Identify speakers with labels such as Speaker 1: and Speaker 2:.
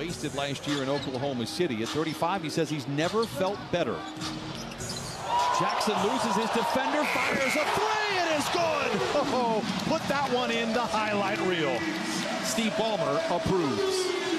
Speaker 1: wasted last year in Oklahoma City. At 35, he says he's never felt better. Jackson loses his defender, fires a three, and it's good. Oh, put that one in the highlight reel. Steve Ballmer approves.